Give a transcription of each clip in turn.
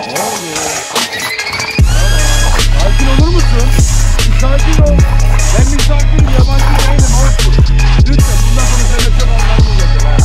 Sakin olur musun? Sakin ol. Ben misafirim, yabancı değilim. Olsun. Lütfen bundan sonra seninle çok anlamlı olacak.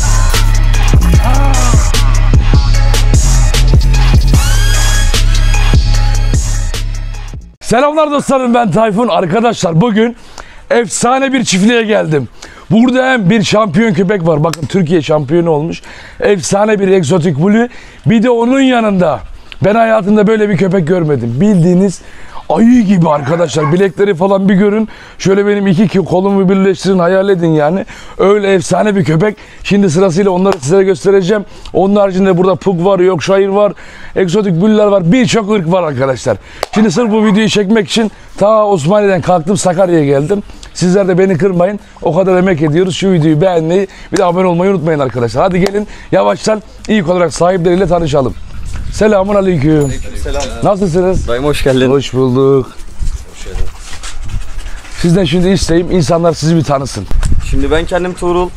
Selamlar dostlarım, ben Tayfun. Arkadaşlar bugün efsane bir çiftliğe geldim. Burada hem bir şampiyon köpek var. Bakın Türkiye şampiyonu olmuş. Efsane bir egzotik blue. Bir de onun yanında ben hayatımda böyle bir köpek görmedim. Bildiğiniz ayı gibi arkadaşlar. Bilekleri falan bir görün. Şöyle benim iki kolumu birleştirin, hayal edin yani. Öyle efsane bir köpek. Şimdi sırasıyla onları size göstereceğim. Onun haricinde burada pug var, Yorkshire var, egzotik blue'ler var. Birçok ırk var arkadaşlar. Şimdi sırf bu videoyu çekmek için ta Osmaniye'den kalktım, Sakarya'ya geldim. Sizler de beni kırmayın. O kadar emek ediyoruz. Şu videoyu beğenmeyi, bir de abone olmayı unutmayın arkadaşlar. Hadi gelin yavaştan ilk olarak sahipleriyle tanışalım. Selamun aleyküm. Aleykümselam. Nasılsınız? Dayım hoş geldin. Hoş bulduk. Hoş geldin. Sizden şimdi isteyeyim, insanlar sizi bir tanısın. Şimdi ben kendim Tuğrul.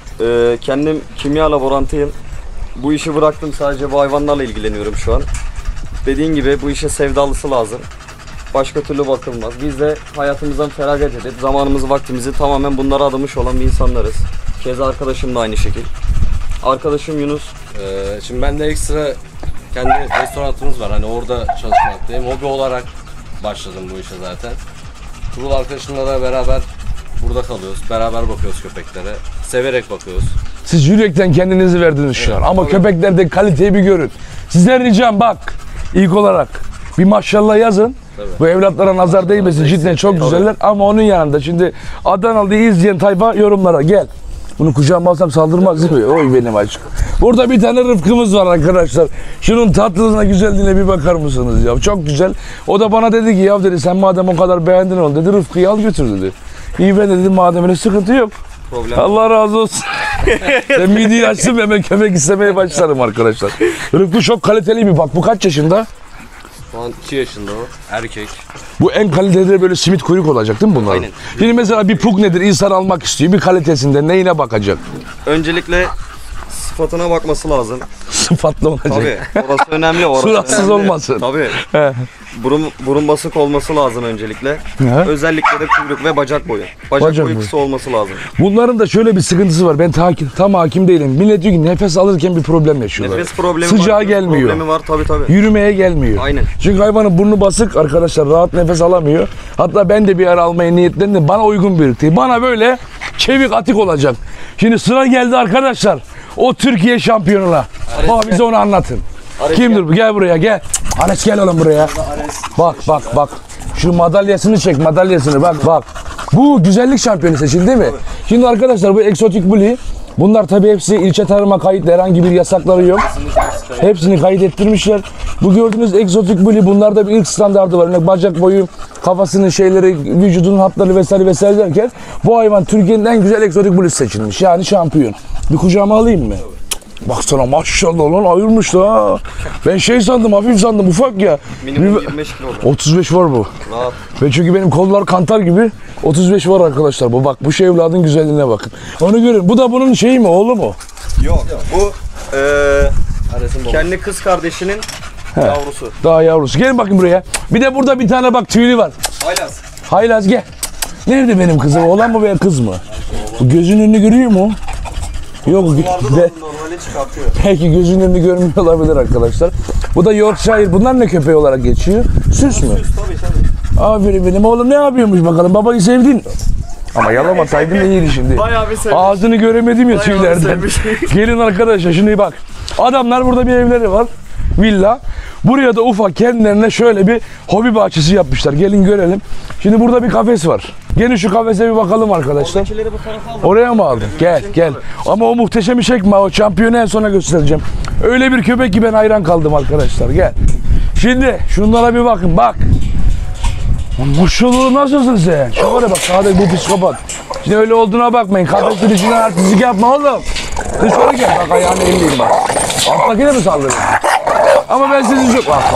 Kendim kimya laborantıyım. Bu işi bıraktım, sadece bu hayvanlarla ilgileniyorum şu an. Dediğin gibi bu işe sevdalısı lazım. Başka türlü bakılmaz. Biz de hayatımızdan feragat edip zamanımızı, vaktimizi tamamen bunlara adamış olan bir insanlarız. Keza arkadaşım da aynı şekil. Arkadaşım Yunus. Şimdi ben de ekstra kendi restoranımız var. Hani orada çalışmaktayım. Hobi olarak başladım bu işe zaten. Turul arkadaşımla da beraber burada kalıyoruz. Beraber bakıyoruz köpeklere. Severek bakıyoruz. Siz yürekten kendinizi verdiniz şu an. Ama köpeklerde kaliteyi bir görün. Sizden ricam bak, ilk olarak bir maşallah yazın. Tabii. Bu evlatlara nazar değmesin. Cidden çok güzeller. Ama onun yanında şimdi Adanalı'yı izleyen tayfa yorumlara gel. Bunu kucağıma alsam saldırmaz değil mi? Oy benim aşkım. Burada bir tane Rıfkı'mız var arkadaşlar. Şunun tatlılığına, güzelliğine bir bakar mısınız ya? Çok güzel. O da bana dedi ki ya dedi, sen madem o kadar beğendin onu dedi, Rıfkı'yı al götür dedi. İyi ben dedim, madem öyle sıkıntı yok. Problem. Allah razı olsun. Ben mideyi açtım, hemen köpek istemeye başlarım arkadaşlar. Rıfkı çok kaliteli bir bak. Bu kaç yaşında? Şu an 2 yaşında o. Erkek. Bu en kaliteli böyle simit kuyruk olacak değil mi bunlar? Aynen. Şimdi mesela bir pug nedir? İnsan almak istiyor. Bir kalitesinde neyine bakacak? Öncelikle sıfatına bakması lazım. Sıfatlı olacak. Tabii. Orası önemli. Orası Suratsız önemli. olmasın. Tabii. He. Burun basık olması lazım öncelikle. He. Özellikle de kuyruk ve bacak boyu. Bacak boyu kısa olması lazım. Bunların da şöyle bir sıkıntısı var. Ben tam hakim değilim. Millet diyor ki nefes alırken bir problem yaşıyorlar. Nefes problemi Sıcağı var. gelmiyor. Problemi var tabii. Yürümeye gelmiyor. Aynen. Çünkü hayvanın burnu basık arkadaşlar, rahat nefes alamıyor. Hatta ben de bir ara almaya niyetlendim. Bana uygun bir ırk değil. Bana böyle çevik atik olacak. Şimdi sıra geldi arkadaşlar. O Türkiye şampiyonuna. Baba bize onu anlatın. Kimdir bu? Gel buraya gel. Ares gel oğlum buraya. Bak. Şu madalyasını çek, madalyasını bak. Bu güzellik şampiyonu seçildi değil mi? Şimdi arkadaşlar bu egzotik blue. Bunlar tabii hepsi ilçe tarıma kayıtlı, herhangi bir yasakları yok. Hepsini kayıt ettirmişler. Bu gördüğünüz egzotik blue, bunlarda bir ırk standardı var. Yani bacak boyu, kafasının şeyleri, vücudunun hatları vesaire derken bu hayvan Türkiye'nin en güzel egzotik blue seçilmiş. Yani şampiyon. Bir kucağıma alayım mı? Baksana maşallah lan, ayırmış da ha. Ben şey sandım, hafif sandım, ufak ya. Minimum 25 kilo. 35 var bu. Rahat. Ve çünkü benim kollar kantar gibi, 35 var arkadaşlar. Bu bak, bu şey evladın güzelliğine bakın. Onu görün. Bu da bunun şeyi mi, oğlu mu? Yok. Bu kendi kız kardeşinin yavrusu. Daha yavrusu. Gelin bakın buraya. Bir de burada bir tane bak tüylü var. Haylaz. Haylaz gel. Nerede benim kızım? Oğlan mı veya kız mı? Bu gözünün önünü görüyor mu? Yok. Normali çıkartıyor. Belki gözünün önünü görmüyor olabilir arkadaşlar. Bu da Yorkshire. Bunlar ne köpeği olarak geçiyor? Süs mü? Süs tabii. Aferin benim oğlum, ne yapıyormuş bakalım? Babayı sevdin. Ama yalamasaydın da iyiydi şimdi. Bayağı bir sevmiş. Ağzını göremedim ya Bayağı tüylerden. sevmiş. Gelin arkadaşlar şimdi bak. Adamlar burada bir evleri var. Villa. Buraya da ufak kendilerine şöyle bir hobi bahçesi yapmışlar. Gelin görelim. Şimdi burada bir kafes var. Gelin şu kafese bir bakalım arkadaşlar. Oradakileri bu tarafa aldım. Oraya mı aldın? Gel. Ama o muhteşemi çekme. O şampiyonu en sona göstereceğim. Öyle bir köpek ki ben hayran kaldım arkadaşlar. Gel. Şimdi şunlara bir bakın. Bak. Maşallah, nasılsın sen? Şu var ya bak, sağdaki bu psikopat. Şimdi öyle olduğuna bakmayın. Kafesin içinden artistlik yapma oğlum. Dışarı gel, bak ayağını elleyeyim bak. Alttakine mi saldırın? Ama ben sizi çok... Bak.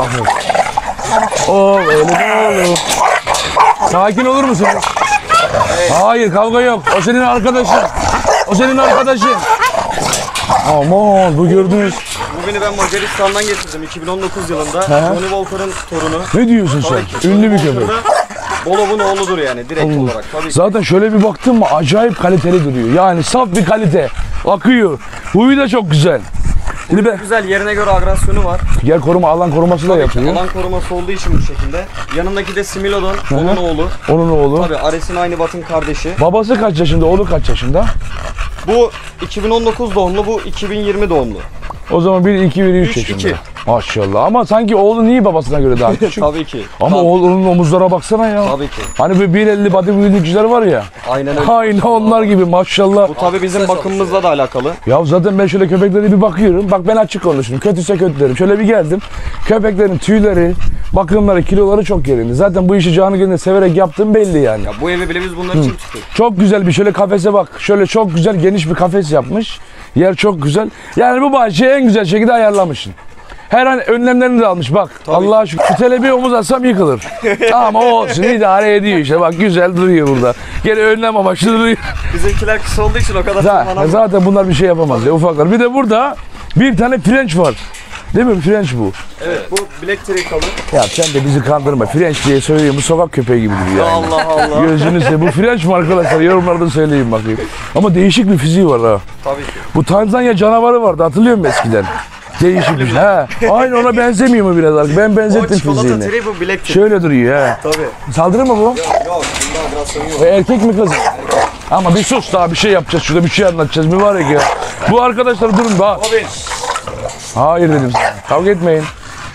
Oo öyle mi oğlum? Sakin olur musunuz? Hayır, kavga yok. O senin arkadaşın. Aman bu gördünüz. Bugünü ben Macaristan'dan getirdim 2019 yılında. He. Johnny Walker'ın torunu. Ne diyorsun sen? Tabii ki. Ünlü bir Johnny köpek. Walker da Bolov'un oğludur yani direkt olarak. Tabii ki. Zaten şöyle bir baktın mı acayip kaliteli duruyor. Yani saf bir kalite. Akıyor. Huyu da çok güzel. Şimdi ben Güzel yerine göre agresyonu var. yer koruma, alan koruması da yapıyor. Alan koruması olduğu için bu şekilde. Yanındaki de Similo'dan onun oğlu. Onun oğlu. Tabii Ares'in aynı Bat'ın kardeşi. Babası kaç yaşında, oğlu kaç yaşında? Bu 2019 doğumlu, bu 2020 doğumlu. O zaman 1, 2, 1, 3 3, yaşında. 2. Maşallah. Ama sanki oğlu niye babasına göre daha küçük? Tabii ki. Ama oğlunun omuzlara baksana ya. Tabii ki. Hani bir 1.50 bodybuildingciler var ya. Aynen öyle. Aynı onlar gibi maşallah. Bu tabii bizim bakımımızla da alakalı. Ya zaten ben şöyle köpeklere bir bakıyorum. Bak ben açık konuşayım. Kötüse kötü derim. Şöyle bir geldim. Köpeklerin tüyleri, bakımları, kiloları çok yerinde. Zaten bu işi canı gönülden severek yaptığım belli yani. Ya bu evi bile biz bunlar için tutuyoruz. Çok güzel bir şöyle kafese bak. Şöyle çok güzel geniş bir kafes yapmış. Yer çok güzel. Yani bu bahçeyi en güzel şekilde ayarlamışsın. Her an önlemlerini de almış bak. Allah'a şükür. Şu tele bir omuz atsam yıkılır. Ama olsun idare ediyor işte. Bak güzel duruyor burada. Gene önlem amaçlı duruyor. Bizimkiler kısa olduğu için o kadar tırmanamıyor. Zaten bunlar bir şey yapamaz ya ufaklar. Bir de burada bir tane French var. Değil mi? French bu. Evet bu Black Tricolor. Ya sen de bizi kandırma. French diye söylüyorum. Bu sokak köpeği gibi duruyor yani. Allah Allah. Gözünü seveyim. Bu French mi arkadaşlar? Yorumlarda söyleyin bakayım. Ama değişik bir fiziği var ha. Tabii ki. Bu Tanzanya canavarı vardı hatırlıyor musun eskiden? Değişik bir şey. He. Aynı ona benzemiyor mu biraz artık? Ben O benzettim çikolata fiziğini. tri, bu Black Tri. Şöyle duruyor he. Tabii. Saldırır mı bu? Yok bunda agresyon yok. Erkek mi kız? Ama bir sus daha bir şey yapacağız. Şurada bir şey anlatacağız. Mübarek ya. Bu arkadaşlar durun bak. Abi. Hayır dedim sana. Kavga etmeyin.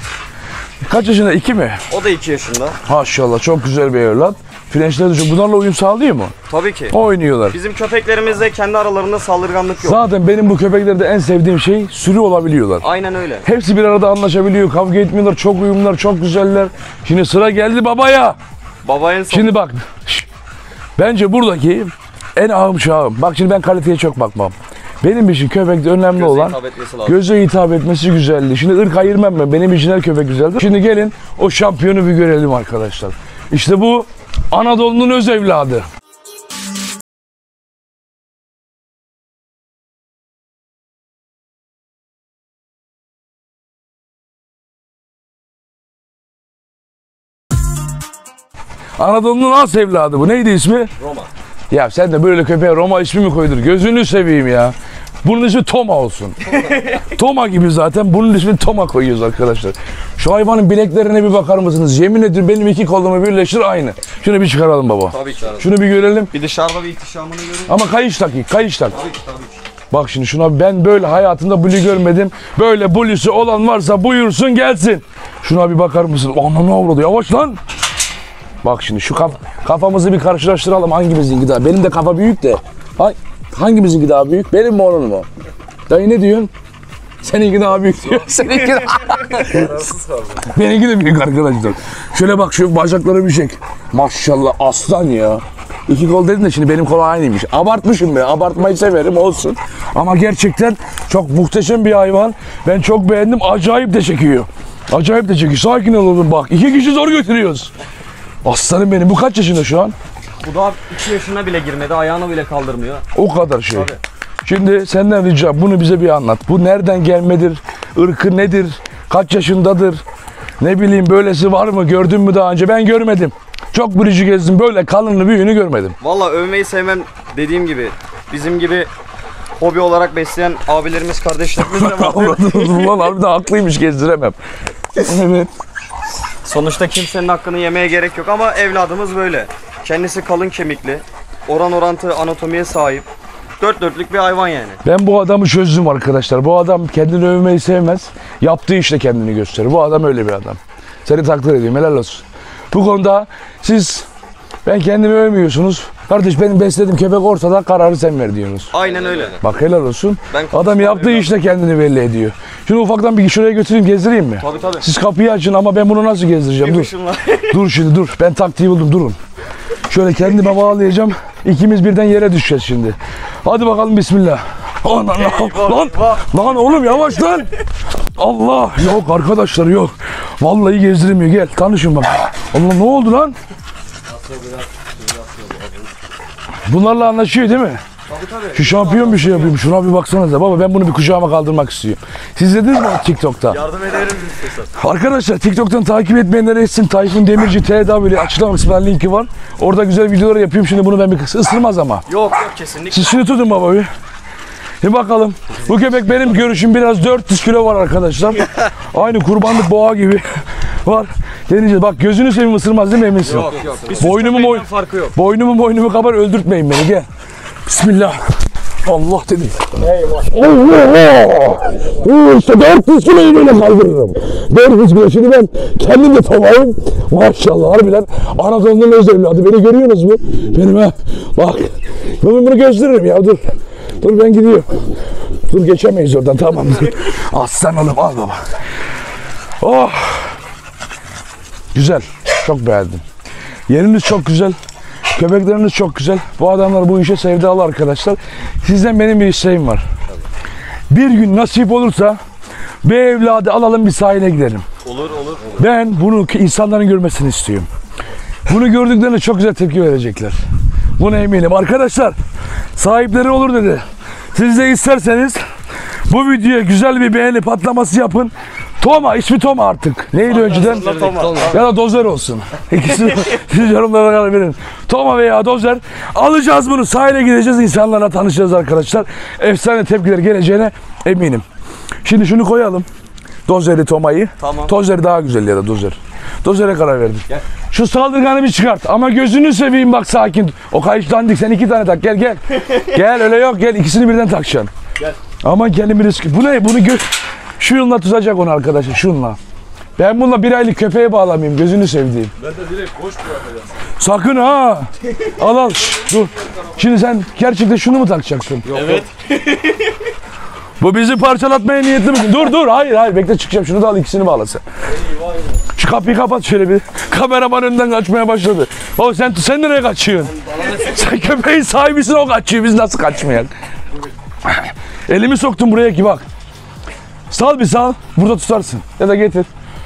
Kaç yaşında? 2 mi? O da 2 yaşında. Maşallah çok güzel bir evlat. Frençler de çok. Bunlarla uyum sağlıyor mu? Tabii ki. Oynuyorlar. Bizim köpeklerimizde kendi aralarında saldırganlık yok. Zaten benim bu köpeklerde en sevdiğim şey sürü olabiliyorlar. Aynen öyle. Hepsi bir arada anlaşabiliyor. Kavga etmiyorlar. Çok uyumlular. Çok güzeller. Şimdi sıra geldi babaya. Baba en son. Şimdi bak. Bence buradaki en ağım şahım. Bak şimdi ben kaliteye çok bakmam. Benim için köpekte önemli Göze olan hitap etmesi lazım. göze hitap etmesi güzeldi. Şimdi ırk ayırmam ben. Benim için her köpek güzeldir. Şimdi gelin o şampiyonu bir görelim arkadaşlar. İşte bu Anadolu'nun öz evladı. Anadolu'nun as evladı bu. Neydi ismi? Roma. Ya sen de böyle köpeğe Roma ismi mi koydur? Gözünü seveyim ya. Bunun ismi Toma olsun. Toma gibi zaten. Bunun ismini Toma koyuyoruz arkadaşlar. Şu hayvanın bileklerine bir bakar mısınız? Yemin ediyorum benim iki kolumu birleştir aynı. Şunu bir çıkaralım baba. Tabii ki. Şunu bir görelim. Bir dışarıda bir ihtişamını görün. Ama kayış tak, kayış tak. Tabii ki tabii ki. Bak şimdi şuna ben böyle hayatımda blue görmedim. Böyle blue'su olan varsa buyursun gelsin. Şuna bir bakar mısın? Aman ne avradı yavaş lan. Bak şimdi şu kafamızı bir karşılaştıralım hangimizinki daha. Benim de kafa büyük de. Hangimizinki daha büyük? Benim mi onun mu? Dayı ne diyorsun? Seninki daha büyük diyor. Seninki daha... Benimki de büyük arkadaşlar. Şöyle bak şu bacakları bir çek. Maşallah aslan ya. İki kol dedin de şimdi benim kol aynıymış. Abartmışım be. Abartmayı severim olsun. Ama gerçekten çok muhteşem bir hayvan. Ben çok beğendim. Acayip de çekiyor. Acayip de çekiyor. Sakin olalım bak. 2 kişi zor götürüyoruz. Aslanım benim. Bu kaç yaşında şu an? Bu daha 2 yaşına bile girmedi. Ayağını bile kaldırmıyor. O kadar şey. Tabii. Şimdi senden ricam bunu bize bir anlat. Bu nereden gelmedir? Irkı nedir? Kaç yaşındadır? Ne bileyim böylesi var mı? Gördün mü daha önce? Ben görmedim. Çok bürücü gezdim. Böyle kalınlı büyüğünü görmedim. Valla övmeyi sevmem dediğim gibi. Bizim gibi hobi olarak besleyen abilerimiz, kardeşlerimiz de var. Ulan harbiden haklıymış gezdiremem. Evet. Sonuçta kimsenin hakkını yemeye gerek yok ama evladımız böyle. Kendisi kalın kemikli, oran orantı anatomiye sahip. Dört dörtlük bir hayvan yani. Ben bu adamı çözdüm arkadaşlar. Bu adam kendini övmeyi sevmez. Yaptığı işte kendini gösterir. Bu adam öyle bir adam. Seni takdir ediyorum. Helal olsun. Bu konuda siz ben kendimi övmüyorsunuz. Kardeş benim beslediğim köpek ortada kararı sen ver diyorsunuz. Aynen öyle. Bak helal olsun. Ben Adam yaptığı işte kendini belli ediyor. Şimdi ufaktan bir şuraya götüreyim gezdireyim mi? Tabii tabii. Siz kapıyı açın ama ben bunu nasıl gezdireceğim? Bir Dur. hışımla. Dur şimdi dur. Ben taktiği buldum durun. Şöyle kendime bağlayacağım. İkimiz birden yere düşeceğiz şimdi. Hadi bakalım bismillah. Lan oğlum yavaş lan. Allah yok arkadaşlar yok. Vallahi gezdiremiyor gel tanışın bak. Allah ne oldu lan? Bunlarla anlaşıyor değil mi? Şu şampiyon bir şey yapayım. Şuna bir baksanıza. Baba ben bunu bir kucağıma kaldırmak istiyorum. Siz izlediniz mi o TikTok'ta? Yardım ederiz istiyorsan. Arkadaşlar TikTok'tan takip etmeyenlere etsin. Tayfun Demirci TW açıklama kısmında linki var. Orada güzel videolar yapıyorum. Şimdi bunu ben bir ısırmaz ama. Yok kesinlikle. Siz şunu tutun baba bir. Bir bakalım. Bu köpek benim görüşüm biraz 400 kilo var arkadaşlar. Aynı kurbanlık boğa gibi var. Deneyeceğiz. Bak gözünü seveyim ısırmaz değil mi eminsin? Yok. Boynumu kabar öldürtmeyin beni gel. Bismillah. Allah dedim. Allah! İşte 400 kiloyu böyle kaldırırım. 400 kilo. Şimdi ben kendim de tamamım. Maşallah harbiden Anadolu'nun öz evladı. Beni görüyorsunuz mu? Benim ha. Bak. Ben bunu gösteririm ya dur. Dur ben gidiyorum. Dur geçemeyiz oradan tamam. Aslan oğlum al baba. Oh. Güzel. Çok beğendim. Yeriniz çok güzel. Köpekleriniz çok güzel. Bu adamlar bu işe sevdalı arkadaşlar. Sizden benim bir isteğim var. Bir gün nasip olursa bir evladı alalım bir sahile gidelim. Olur. Ben bunu insanların görmesini istiyorum. Bunu gördüklerinde çok güzel tepki verecekler. Buna eminim. Arkadaşlar sahipleri olur dedi. Siz de isterseniz bu videoya güzel bir beğeni patlaması yapın. Toma, ismi Toma artık. Neydi önceden? Toma. Ya da Dozer olsun. İkisini siz yorumlara karar verin. Toma veya Dozer. Alacağız bunu. Sahile gideceğiz. İnsanlarla tanışacağız arkadaşlar. Efsane tepkiler geleceğine eminim. Şimdi şunu koyalım. Dozer'i, Toma'yı. Tamam. Dozer daha güzel ya da Dozer. Dozer'e karar verdim. Gel. Şu saldırganı bir çıkart. Ama gözünü seveyim bak sakin. O kayış dandik. Sen 2 tane tak. Gel. Gel öyle yok. Gel ikisini birden takacaksın. Gel. Aman kendimi risk. Bu ne? Bunu şununla tutacak onu arkadaşlar. Şununla. Ben bununla 1 aylık köpeğe bağlamayayım. Gözünü sevdiğim. Ben de direkt boş bırakacağım. Sakın ha. Al. Dur. Şimdi sen gerçekten şunu mu takacaksın? Evet. Bu bizi parçalatmaya niyetli misin? Dur. Hayır. Bekle çıkacağım. Şunu da al ikisini bağla sen. Şu kapıyı kapat şöyle bir. Kameraman önden kaçmaya başladı. Baba sen nereye kaçıyorsun? Sen köpeğin sahibisin o kaçıyor. Biz nasıl kaçmayalım? Elimi soktum buraya ki bak. Sal. Burada tutarsın. Ya da getir.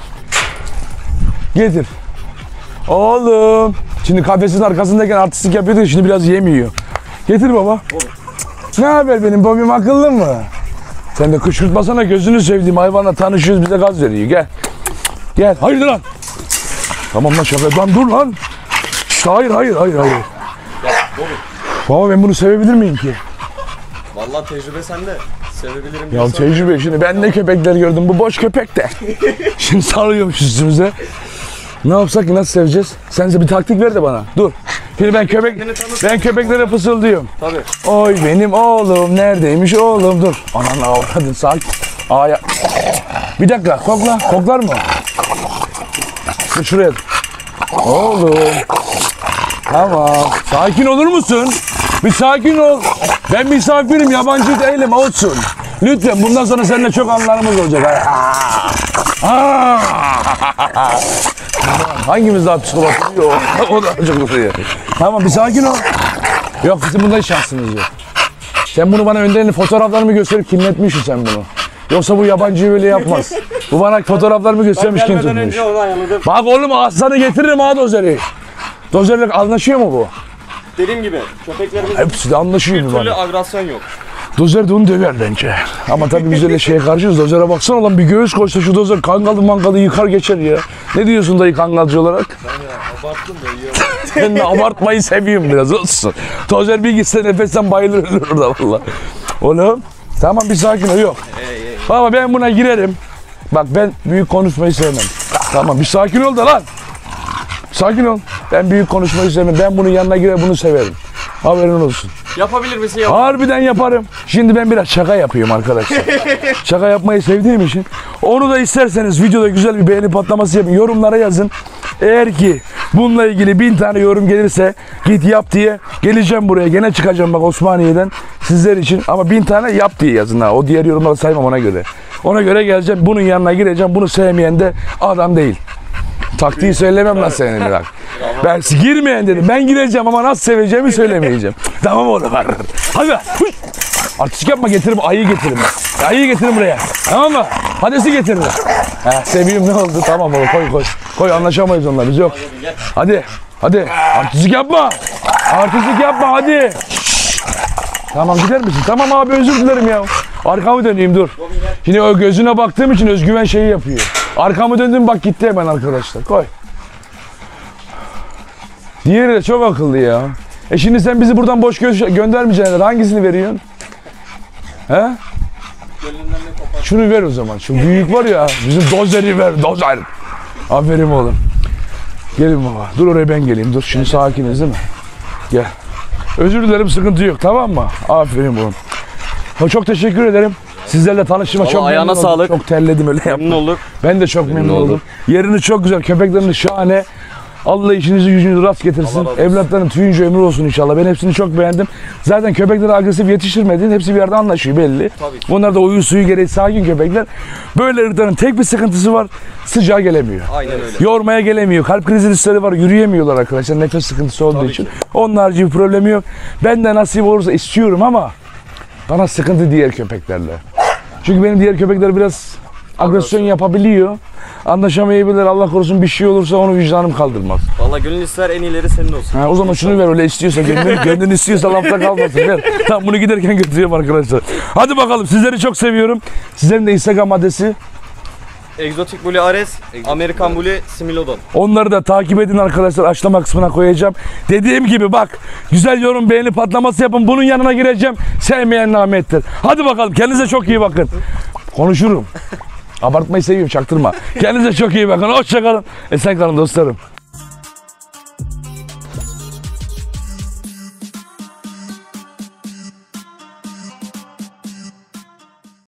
Oğlum. Şimdi kafesin arkasındayken artistlik yapıyordu. Şimdi biraz yemiyor. Getir baba. Ne haber benim Bobby'm akıllı mı? Sen de kışkırtmasana gözünü sevdiğim hayvanla tanışıyoruz bize gaz veriyor. Gel. Hayırdır lan? Tamam lan şaka. Lan dur lan. İşte hayır. Baba ben bunu sevebilir miyim ki? Vallahi tecrübe sende. Sevebilirim. Ya tecrübe şimdi ben ne köpekler gördüm bu boş köpek de. Şimdi sarıyormuş üstümüze. Ne yapsak ki nasıl seveceğiz? Sen de bir taktik ver de bana. Dur. Şimdi ben köpeklere fısıldıyorum. Tabii. Oy benim oğlum neredeymiş oğlum dur. Ananı avradın sakin. Aya. Bir dakika kokla. Koklar mı? Dur şuraya. Oğlum. Tamam. Sakin olur musun? Bir sakin ol. Ben misafirim yabancı değilim olsun. Lütfen bundan sonra seninle çok anılarımız olacak. Hangimiz daha psikopat? Yok. O da çok mutlu. Tamam bir sakin ol. Yok bizim bunda hiç şansımız yok. Sen bunu bana önden fotoğraflarımı gösterip kimletmişsin sen bunu. Yoksa bu yabancıyı böyle yapmaz. Bu bana fotoğraflarımı göstermiş kim tutmuş. Bak oğlum aslanı getiririm ha Dozer'i. Dozer'le anlaşıyor mu bu? Dediğim gibi köpeklerimiz Hepsi de anlaşıyor bir mu türlü bana? agresyon yok. Dozer de onu döver bence. Ama tabii biz öyle şeye karşıyız. Dozer'e baksana lan bir göğüs koysa şu Dozer kangalı yıkar geçer ya. Ne diyorsun dayı kangalcı olarak? Abarttım da iyi. Ben de abartmayı seviyorum biraz olsun. Dozer bir gitse nefesten bayılır ölür orada valla. Oğlum tamam bir sakin ol yok. Baba ben buna girerim. Bak ben büyük konuşmayı sevmem. Tamam bir sakin ol da lan. Sakin ol. Ben büyük konuşmayı sevmem. Ben bunun yanına girer bunu severim. Haberin olsun. Yapabilir misin? Harbiden yaparım. Şimdi ben biraz şaka yapıyorum arkadaşlar. Şaka yapmayı sevdiğim için. Onu da isterseniz videoda güzel bir beğeni patlaması yapın. Yorumlara yazın. Eğer ki bununla ilgili 1000 tane yorum gelirse git yap diye geleceğim buraya. Gene çıkacağım bak Osmaniye'den sizler için. Ama 1000 tane yap diye yazın ha. O diğer yorumları saymam ona göre. Ona göre geleceğim. Bunun yanına gireceğim. Bunu sevmeyen de adam değil. Taktiği söylemem lan senin bak. Ben girmeyen dedim. Ben gireceğim ama nasıl seveceğimi söylemeyeceğim. Tamam oğlum. Hadi be. Artistik yapma getirin. Ayıyı getirin. Ayıyı getirin buraya. Tamam mı? Hadesi getirin. Seveyim ne oldu? Tamam oğlum koy. Koy anlaşamayız onunla biz yok. Hadi. Artistik yapma. Hadi. Tamam gider misin? Tamam abi özür dilerim ya. Arkamı döneyim dur. Şimdi o gözüne baktığım için özgüven şeyi yapıyor. Arkamı döndüm bak gitti hemen arkadaşlar. Koy. Diğeri de çok akıllı ya. Şimdi sen bizi buradan boş göndermeyeceksin. Hangisini veriyorsun? He? Şunu ver o zaman. Şu büyük var ya. Bizim dozeri ver. Dozer. Aferin oğlum. Gelin baba. Dur oraya ben geleyim. Dur şimdi sakiniz değil mi? Gel. Özür dilerim sıkıntı yok tamam mı? Aferin oğlum. Çok teşekkür ederim. Sizlerle tanıştığıma çok ayağına memnun oldum. sağlık. Çok terledim öyle Memnun yaptım. olduk. Ben de çok memnun oldum. oldum. Yerini çok güzel. Köpekleriniz şahane. Allah işinizi gücünüzü rast getirsin. Allah razı olsun. Evlatların tüyünce ömür olsun inşallah. Ben hepsini çok beğendim. Zaten köpekleri agresif yetiştirmediğin hepsi bir yerde anlaşıyor belli. Tabii ki. Onlar da uyu suyu gereği sakin köpekler. Böyle ırkların tek bir sıkıntısı var. Sıcağa gelemiyor. Aynen öyle. Yormaya gelemiyor. Kalp krizi riskleri var. Yürüyemiyorlar arkadaşlar. Nefes sıkıntısı olduğu Tabii için. ki. Onun harici bir problemi yok. Ben de nasip olursa istiyorum ama bana sıkıntı diğer köpeklerle. Çünkü benim diğer köpekler biraz agresyon yapabiliyor. Anlaşamayabilir. Allah korusun bir şey olursa onu vicdanım kaldırmaz. Valla gönül ister en iyileri senin olsun. Ha, o zaman şunu ver öyle istiyorsa gönlün istiyorsa lafta kalmasın ver. Tamam bunu giderken götürüyorum arkadaşlar. Hadi bakalım sizleri çok seviyorum. Sizlerin de Instagram adresi. Egzotik Bully Ares, Amerikan Bully Smilodon. Onları da takip edin arkadaşlar. Açıklama kısmına koyacağım. Dediğim gibi bak güzel yorum beğeni patlaması yapın. Bunun yanına gireceğim. Sevmeyen namettir. Hadi bakalım kendinize çok iyi bakın. Konuşurum. Abartmayı seviyorum çaktırma. Kendinize çok iyi bakın. Hoşça kalın. Esen kalın dostlarım.